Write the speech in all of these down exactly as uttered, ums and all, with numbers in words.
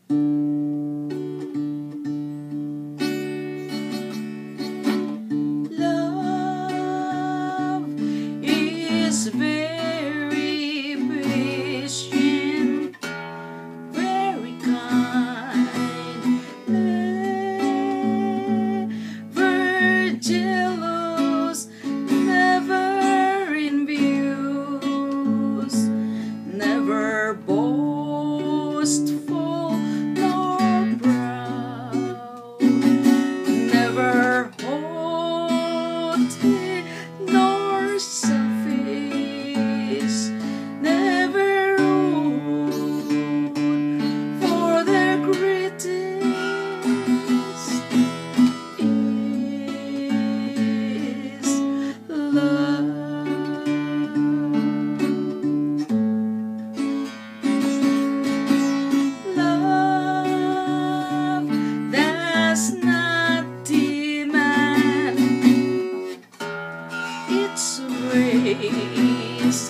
Love is very patient, very kind, never jealous, never envious, never boastful nor proud, never haughty nor selfish, never rude, for their greatest is love. Love does not demand its grace,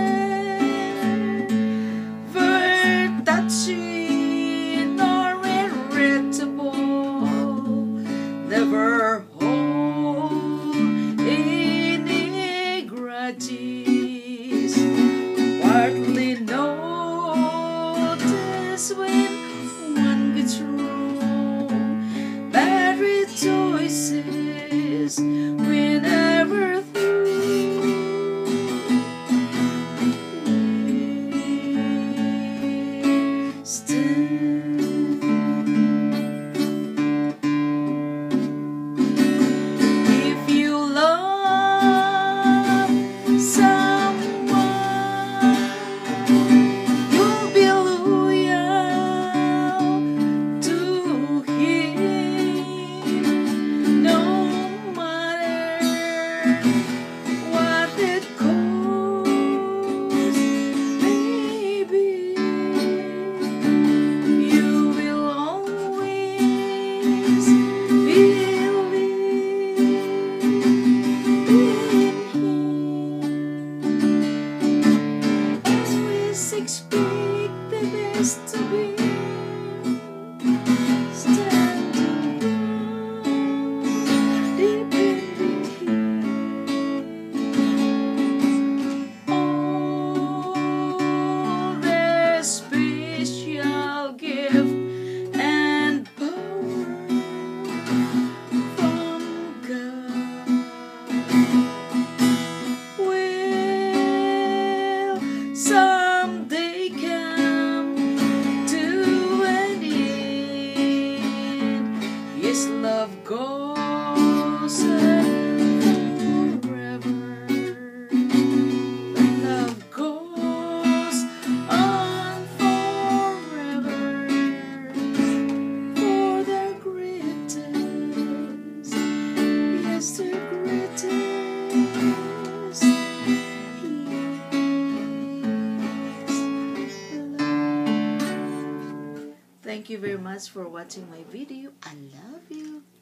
never touchy nor irritable, never hold any grudges, partly notice when one gets wrong, but rejoices whenever if you love someone, you'll be loyal to him, no matter what it costs. Maybe you will always believe in him. Always expect the best to be standing by, deep in him. All the special gift and power from God will someday come to an end. Yes, love goes on forever. Love goes on forever for the greatest, yes, the greatest is love. Thank you very much for watching my video. I love you.